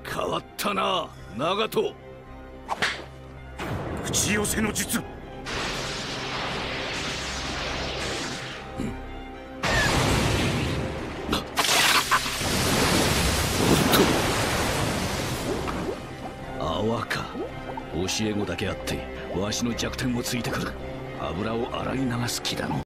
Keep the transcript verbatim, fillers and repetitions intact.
変わったな長門。 打ち寄せの術。 泡か。教え子だけあってわしの弱点をついてくる。油を洗い流す気だの。